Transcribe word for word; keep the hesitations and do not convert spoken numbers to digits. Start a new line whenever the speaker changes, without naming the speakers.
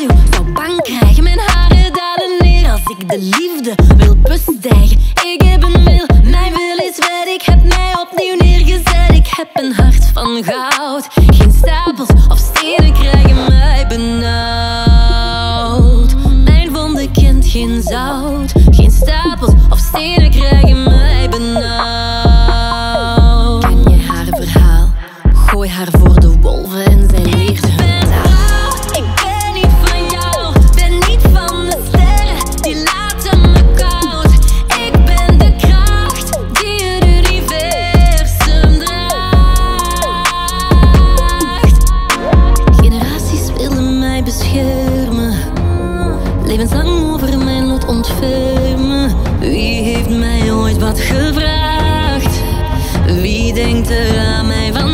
radio zou bang krijgen. Mijn haren dalen neer als ik de liefde wil bestijgen. Ik heb een wil, mijn wil is wet. Ik heb mij opnieuw neergezet. Ik heb een hart van goud. Geen stapels of stenen krijgen mij benauwd. Mijn wonden kent geen zout. Geen stapels of stenen krijgen mij benauwd. Ken je haar verhaal? Gooi haar voor de wolven en zij leert hun taal. Ik ben niet van jou, ben niet van de sterren, die laten me koud. Ik ben de kracht die het universum draagt. Generaties willen mij beschermen, levenslang over mijn lot ontfermen. Wie heeft mij ooit wat gevraagd? Wie denkt er aan mij van